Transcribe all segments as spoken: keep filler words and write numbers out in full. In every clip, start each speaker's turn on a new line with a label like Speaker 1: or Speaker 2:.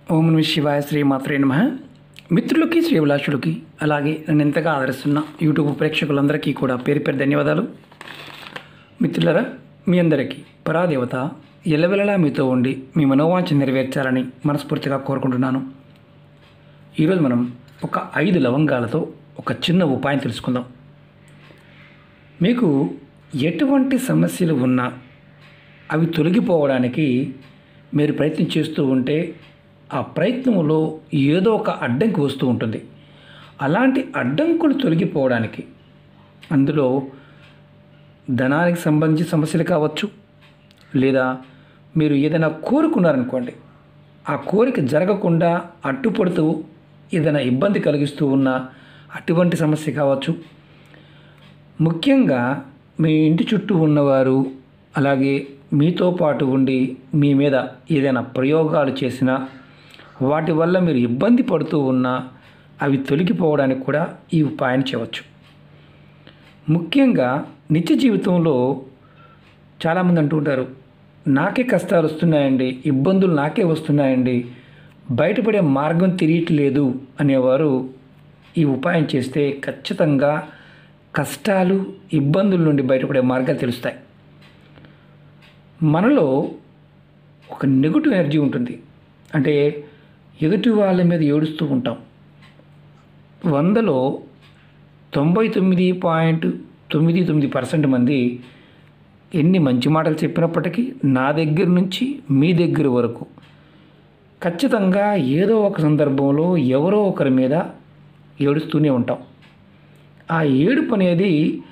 Speaker 1: ఓం నమః శివాయ, శ్రీ మాత్రే నమః. మిత్రులకి, శ్రీభిలాషులకి, అలాగే నన్ను ఎంతగా ఆదరిస్తున్న యూట్యూబ్ ప్రేక్షకులందరికీ కూడా పేరు పేరు ధన్యవాదాలు. మిత్రులరా, మీ అందరికీ పరాదేవత ఎల్లవెల్లలా మీతో ఉండి మీ మనోవాంఛ నెరవేర్చాలని మనస్ఫూర్తిగా కోరుకుంటున్నాను. ఈరోజు మనం ఒక ఐదు లవంగాలతో ఒక చిన్న ఉపాయం తెలుసుకుందాం. మీకు ఎటువంటి సమస్యలు ఉన్నా అవి తొలగిపోవడానికి మీరు ప్రయత్నం చేస్తూ ఉంటే ఆ ప్రయత్నంలో ఏదో ఒక అడ్డంకి వస్తూ ఉంటుంది. అలాంటి అడ్డంకులు తొలగిపోవడానికి, అందులో ధనానికి సంబంధించిన సమస్యలు కావచ్చు, లేదా మీరు ఏదైనా కోరుకున్నారనుకోండి, ఆ కోరిక జరగకుండా అడ్డుపడుతూ ఏదైనా ఇబ్బంది కలిగిస్తూ ఉన్న అటువంటి సమస్య కావచ్చు. ముఖ్యంగా మీ ఇంటి చుట్టూ ఉన్నవారు, అలాగే మీతో పాటు ఉండి మీ మీద ఏదైనా ప్రయోగాలు చేసినా, వాటి వల్ల మీరు ఇబ్బంది పడుతూ ఉన్నా అవి తొలగిపోవడానికి కూడా ఈ ఉపాయాన్ని చేయవచ్చు. ముఖ్యంగా నిత్య జీవితంలో చాలామంది అంటూ ఉంటారు, నాకే కష్టాలు వస్తున్నాయండి, ఇబ్బందులు నాకే వస్తున్నాయండి, బయటపడే మార్గం తెలియట్లేదు అనేవారు ఈ ఉపాయం చేస్తే ఖచ్చితంగా కష్టాలు, ఇబ్బందుల నుండి బయటపడే మార్గాలు తెలుస్తాయి. మనలో ఒక నెగటివ్ ఎనర్జీ ఉంటుంది. అంటే ఎదుటి వాళ్ళ మీద ఏడుస్తూ ఉంటాం. వందలో తొంభై తొమ్మిది పాయింట్ తొమ్మిది తొమ్మిది పర్సెంట్ మంది ఎన్ని మంచి మాటలు చెప్పినప్పటికీ నా దగ్గర నుంచి మీ దగ్గర వరకు ఖచ్చితంగా ఏదో ఒక సందర్భంలో ఎవరో ఒకరి మీద ఏడుస్తూనే ఉంటాం. ఆ ఏడుపు అనేది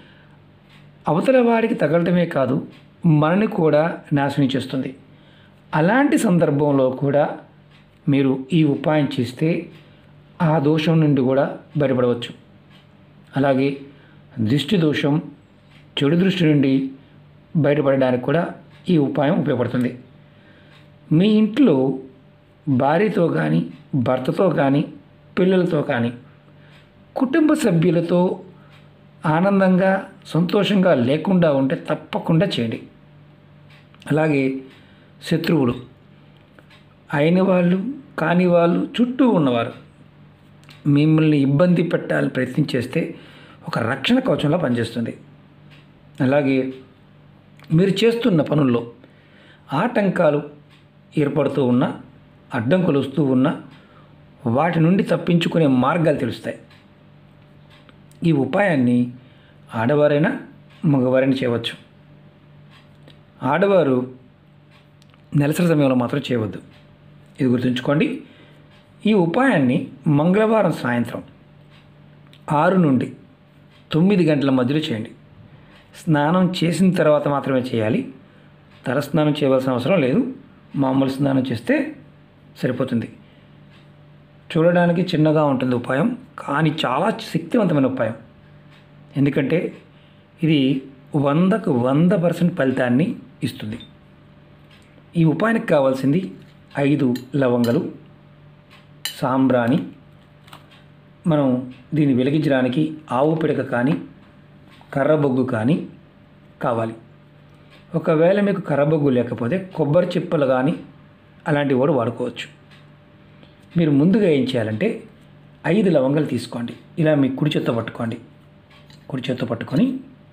Speaker 1: అవతల వాడికి తగలటమే కాదు, మనని కూడా నాశనం చేస్తుంది. అలాంటి సందర్భంలో కూడా మీరు ఈ ఉపాయం చేస్తే ఆ దోషం నుండి కూడా బయటపడవచ్చు. అలాగే దృష్టి దోషం, చెడు దృష్టి నుండి బయటపడడానికి కూడా ఈ ఉపాయం ఉపయోగపడుతుంది. మీ ఇంట్లో భార్యతో కానీ, భర్తతో కానీ, పిల్లలతో కానీ, కుటుంబ సభ్యులతో ఆనందంగా, సంతోషంగా లేకుండా ఉంటే తప్పకుండా చేయండి. అలాగే శత్రువులు అయిన వాళ్ళు, కాని వాళ్ళు, చుట్టూ ఉన్నవారు మిమ్మల్ని ఇబ్బంది పెట్టాలని ప్రయత్నం చేస్తే ఒక రక్షణ కవచంలా పనిచేస్తుంది. అలాగే మీరు చేస్తున్న పనుల్లో ఆటంకాలు ఏర్పడుతూ ఉన్న, అడ్డంకులు వస్తూ ఉన్న, వాటి నుండి తప్పించుకునే మార్గాలు తెలుస్తాయి. ఈ ఉపాయాన్ని ఆడవారైనా మగవారైనా చేయవచ్చు. ఆడవారు నెలసరి సమయంలో మాత్రం చేయవద్దు, ఇది గుర్తుంచుకోండి. ఈ ఉపాయాన్ని మంగళవారం సాయంత్రం ఆరు నుండి తొమ్మిది గంటల మధ్యలో చేయండి. స్నానం చేసిన తర్వాత మాత్రమే చేయాలి. తలస్నానం చేయవలసిన అవసరం లేదు. మామూలు స్నానం చేస్తే సరిపోతుంది. చూడడానికి చిన్నగా ఉంటుంది ఉపాయం, కానీ చాలా శక్తివంతమైన ఉపాయం. ఎందుకంటే ఇది వందకు వంద పర్సెంట్ ఫలితాన్ని ఇస్తుంది. ఈ ఉపాయానికి కావాల్సింది ఐదు లవంగలు, సాంబ్రాణి, మనం దీన్ని వెలిగించడానికి ఆవు పిడక కానీ, కర్రబొగ్గు కానీ కావాలి. ఒకవేళ మీకు కర్రబొగ్గు లేకపోతే కొబ్బరి చిప్పలు కానీ అలాంటివి కూడా వాడుకోవచ్చు. మీరు ముందుగా ఏం చేయాలంటే ఐదు లవంగాలు తీసుకోండి. ఇలా మీ కుడి చేత్తో పట్టుకోండి. కుడి చేత్తో పట్టుకొని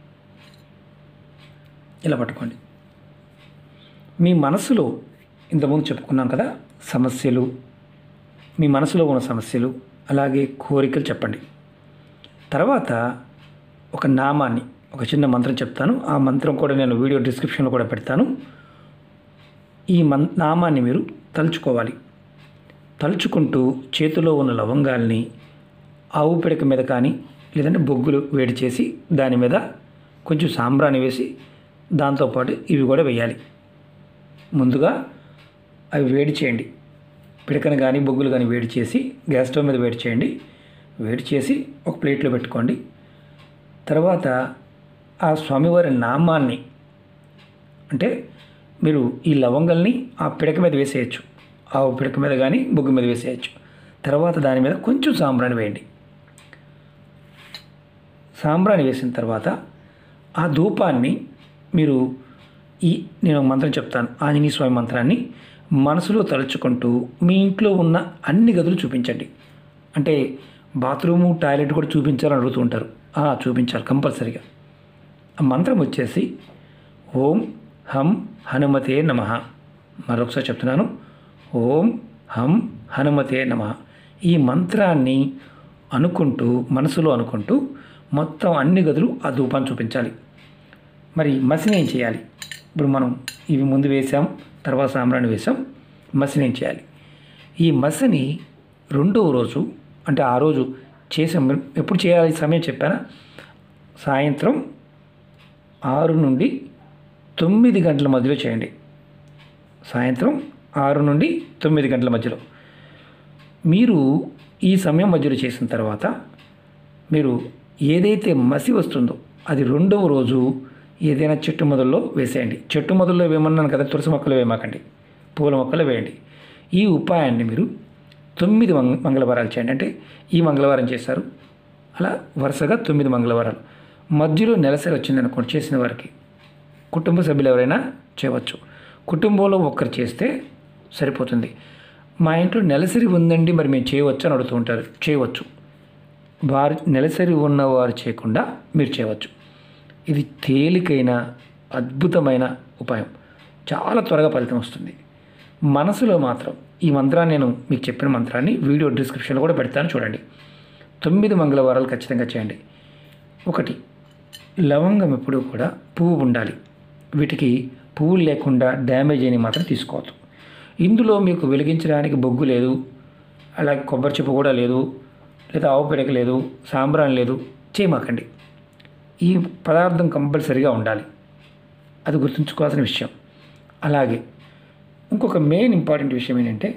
Speaker 1: ఇలా పట్టుకోండి. మీ మనసులో ఇంతకుముందు చెప్పుకున్నాం కదా, సమస్యలు, మీ మనసులో ఉన్న సమస్యలు, అలాగే కోరికలు చెప్పండి. తర్వాత ఒక నామాన్ని, ఒక చిన్న మంత్రం చెప్తాను. ఆ మంత్రం కూడా నేను వీడియో డిస్క్రిప్షన్లో కూడా పెడతాను. ఈ మన్ నామాన్ని మీరు తలుచుకోవాలి. తలుచుకుంటూ చేతిలో ఉన్న లవంగాల్ని ఆవు పిడక మీద కానీ, లేదంటే బొగ్గులు వేడి చేసి దాని మీద కొంచెం సాంబ్రాణి వేసి దాంతోపాటు ఇవి కూడా వేయాలి. ముందుగా అవి వేడి చేయండి. పిడకను కానీ, బొగ్గులు కానీ వేడి చేసి గ్యాస్ స్టవ్ మీద వేడి చేయండి. వేడి చేసి ఒక ప్లేట్లో పెట్టుకోండి. తర్వాత ఆ స్వామివారి నామాన్ని, అంటే మీరు ఈ లవంగల్ని ఆ పిడక మీద వేసేయచ్చు. ఆ పిడక మీద కానీ, బొగ్గు మీద వేసేయచ్చు. తర్వాత దాని మీద కొంచెం సాంబ్రాణి వేయండి. సాంబ్రాణి వేసిన తర్వాత ఆ ధూపాన్ని మీరు ఈ నేను ఒక మంత్రం చెప్తాను, ఆంజనేయ స్వామి మంత్రాన్ని మనసులో తలుచుకుంటూ మీ ఇంట్లో ఉన్న అన్ని గదులు చూపించండి. అంటే బాత్రూము, టాయిలెట్ కూడా చూపించాలని అడుగుతూ ఉంటారు. ఆ, చూపించాలి కంపల్సరీగా. ఆ మంత్రం వచ్చేసి ఓం హం హనుమతే నమః. మరొకసారి చెప్తున్నాను, ఓం హం హనుమతే నమః. ఈ మంత్రాన్ని అనుకుంటూ మనసులో అనుకుంటూ మొత్తం అన్ని గదులు ఆ ధూపాన్ని చూపించాలి. మరి మసిని ఏం చేయాలి? ఇప్పుడు మనం ఇవి ముందు వేసాం, తర్వాత సాంబ్రాణి వేసాం. మసిని ఏం చేయాలి? ఈ మసిని రెండవ రోజు, అంటే ఆ రోజు చేసాం, ఎప్పుడు చేయాలి సమయం చెప్పానా? సాయంత్రం ఆరు నుండి తొమ్మిది గంటల మధ్యలో చేయండి. సాయంత్రం ఆరు నుండి తొమ్మిది గంటల మధ్యలో. మీరు ఈ సమయం మధ్యలో చేసిన తర్వాత మీరు ఏదైతే మసి వస్తుందో అది రెండవ రోజు ఏదైనా చెట్టు మొదల్లో వేసేయండి. చెట్టు మొదల్లో వేయమన్నాను కదా, తులసి మొక్కలు వేయమాకండి, పూల మొక్కలు వేయండి. ఈ ఉపాయాన్ని మీరు తొమ్మిది మంగ మంగళవారాలు చేయండి. అంటే ఈ మంగళవారం చేశారు, అలా వరుసగా తొమ్మిది మంగళవారాలు. మధ్యలో నెలసరి వచ్చింది అనుకోండి, చేసిన వారికి కుటుంబ సభ్యులు ఎవరైనా చేయవచ్చు. కుటుంబంలో ఒక్కరు చేస్తే సరిపోతుంది. మా ఇంట్లో నెలసరి ఉందండి, మరి మేము చేయవచ్చు అని అడుగుతూ ఉంటారు. చేయవచ్చు. వారు నెలసరి ఉన్నవారు చేయకుండా మీరు చేయవచ్చు. ఇది తేలికైన అద్భుతమైన ఉపాయం. చాలా త్వరగా ఫలితం వస్తుంది. మనసులో మాత్రం ఈ మంత్రాన్ని, నేను మీకు చెప్పిన మంత్రాన్ని వీడియో డిస్క్రిప్షన్లో కూడా పెడతాను, చూడండి. తొమ్మిది మంగళవారాలు ఖచ్చితంగా చేయండి. ఒకటి, లవంగం ఎప్పుడూ కూడా పువ్వు ఉండాలి. వీటికి పువ్వులు లేకుండా డ్యామేజ్ అయినవి మాత్రం తీసుకోవద్దు. ఇందులో మీకు వెలిగించడానికి బొగ్గు లేదు, అలాగే కొబ్బరి చెప్పు కూడా లేదు, లేదా ఆవు పిడక లేదు, సాంబ్రాణి లేదు, చేయమాకండి. ఈ పదార్థం కంపల్సరీగా ఉండాలి. అది గుర్తుంచుకోవాల్సిన విషయం. అలాగే ఇంకొక మెయిన్ ఇంపార్టెంట్ విషయం ఏంటంటే,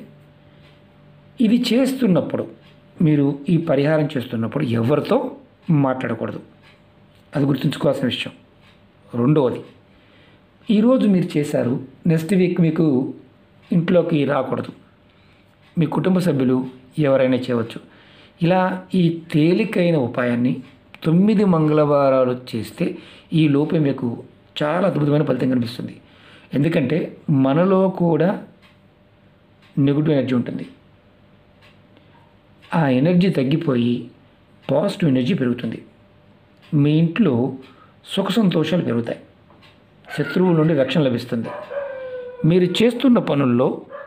Speaker 1: ఇది చేస్తున్నప్పుడు, మీరు ఈ పరిహారం చేస్తున్నప్పుడు ఎవరితో మాట్లాడకూడదు. అది గుర్తుంచుకోవాల్సిన విషయం. రెండవది, ఈరోజు మీరు చేశారు, నెక్స్ట్ వీక్ మీకు ఇంట్లోకి రాకూడదు. మీ కుటుంబ సభ్యులు ఎవరైనా చేయవచ్చు. ఇలా ఈ తేలికైన ఉపాయాన్ని తొమ్మిది మంగళవారాలు చేస్తే ఈ లోపే మీకు చాలా అద్భుతమైన ఫలితం కనిపిస్తుంది. ఎందుకంటే మనలో కూడా నెగిటివ్ ఎనర్జీ ఉంటుంది. ఆ ఎనర్జీ తగ్గిపోయి పాజిటివ్ ఎనర్జీ పెరుగుతుంది. మీ ఇంట్లో సుఖ సంతోషాలు పెరుగుతాయి. శత్రువుల నుండి రక్షణ లభిస్తుంది. మీరు చేస్తున్న పనుల్లో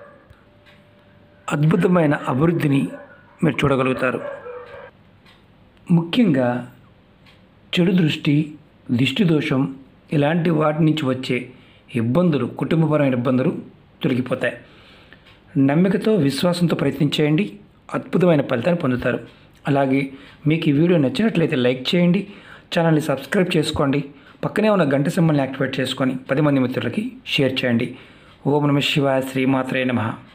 Speaker 1: అద్భుతమైన అభివృద్ధిని మీరు చూడగలుగుతారు. ముఖ్యంగా చెడు దృష్టి, దిష్టి దోషం ఇలాంటి వాటి నుంచి వచ్చే ఇబ్బందులు, కుటుంబపరమైన ఇబ్బందులు తొలగిపోతాయి. నమ్మికతో, విశ్వాసంతో ప్రయత్నించేయండి, అద్భుతమైన ఫలితాన్ని పొందుతారు. అలాగే మీకు ఈ వీడియో నచ్చినట్లయితే లైక్ చేయండి, ఛానల్ని సబ్స్క్రైబ్ చేసుకోండి, పక్కనే ఉన్న గంట సింబల్ని యాక్టివేట్ చేసుకొని పది మంది మిత్రులకి షేర్ చేయండి. ఓం నమః శివాయ. శ్రీమాత్రే నమః.